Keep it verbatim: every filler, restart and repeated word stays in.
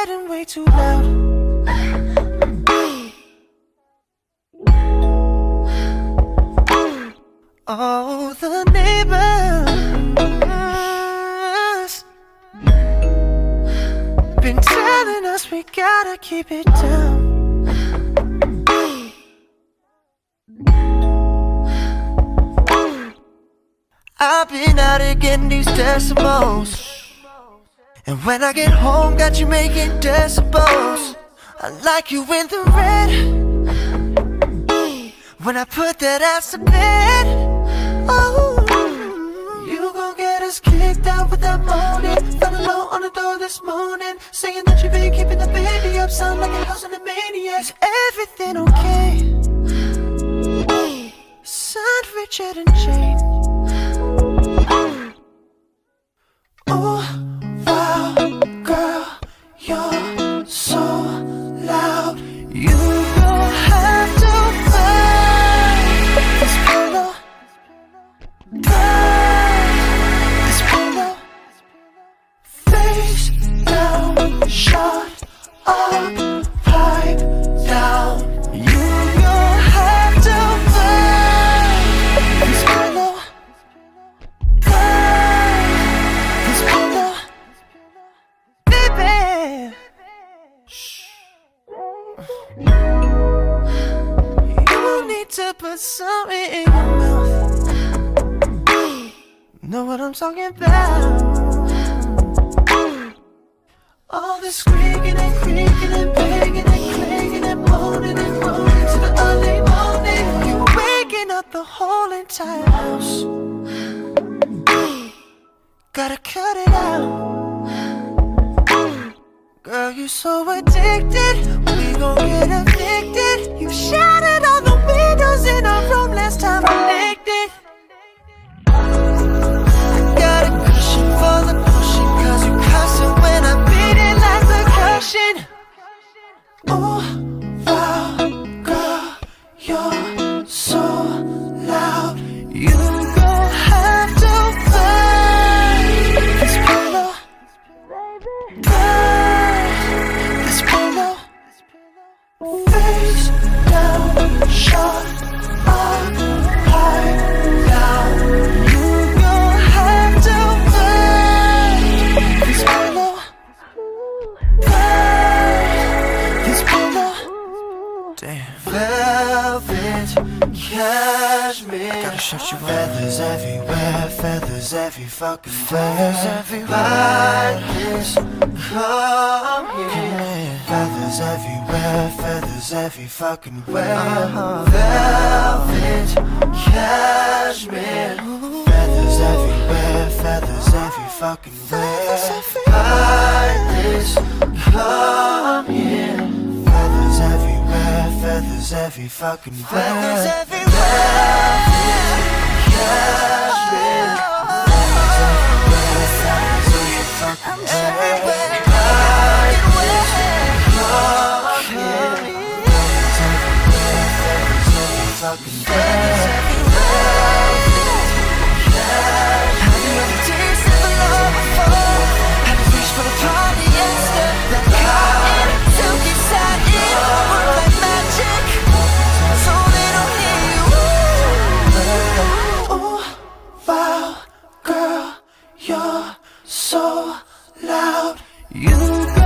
getting way too loud. Oh, the neighbors been telling us we gotta keep it down. I've been out here getting these decibels, and when I get home, got you making decibels. I like you in the red when I put that ass to bed. Oh, you gon' get us kicked out with that moaning. Found a note on the door this morning saying that you been keeping the baby up. Sound like a house on a maniac. Is everything okay? Signed Richard and Jane. Oh, wow, girl, you're so loud. You don't have to fight this pillow, this pillow, face down, shut up, pipe down. You don't have to fight this pillow. To put something in your mouth. Know what I'm talking about? All the screaking and creaking and banging and clanging and moaning and groaning to the early morning. You're waking up the whole entire house. Gotta cut it out. Girl, you're so addicted, we gon' get evicted. You shattered all the windows in our room last time I licked it. I got a cushion for the pushing, cause you cussing when I beat it like percussion. Oh, wow, girl, you're so loud. You gon' have to fight this pillow, face down, shut up, pipe down. You gon' have to fight this pillow, fight this pillow. Damn. Velvet, cashmere, gotta shut you up. Feathers everywhere, feathers every fucking feathers everywhere. Come here, feathers everywhere, feathers every fucking where. Uh-huh. Velvet, cashmere, feathers everywhere, feathers every fucking where. Iris, come here, feathers everywhere, feathers every fucking where. Feathers everywhere, cashmere, feathers everywhere, feathers every fucking where. Fucking feathers everywhere. Have you ever tasted the love before? Have you reached for the polyester? That cotton, silky satin, work like magic, so they don't hear you. Oh, wow, girl, you're so loud. You